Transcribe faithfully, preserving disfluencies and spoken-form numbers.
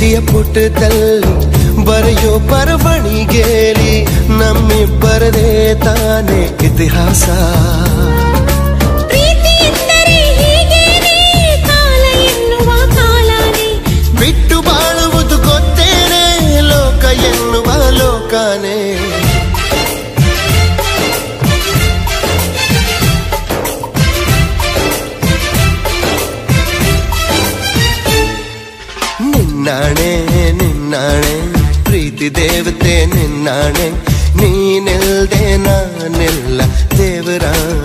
ಪ್ರೀತಿಯ ಪುಟದಲ್ಲಿ ಬರೆಯೋ ಬರವಣಿಗೆಯಲ್ಲಿ ನಮ್ಮಿಬ್ಬರದೇ ತಾನೇ ಇತಿಹಾಸ. ಪ್ರೀತಿ ಎಂದರೆ ಹೀಗೇನೆ, ಕಾಲ ಎನ್ನುವ ಕಾಲನೇ ಬಿಟ್ಟು ಬಾಳುವುದು ಗೊತ್ತೇನೆ, ಲೋಕ ಎನ್ನುವ ಲೋಕನೇ. ನಿನ್ನಾಣೆ ನಿನ್ನಾಣೆ ಪ್ರೀತಿ ದೇವತೆ ನಿನ್ನಾಣೆ, ನೀನಿಲ್ದೆ ನಾನೆಲ್ಲ ದೇವರಾಣೆ.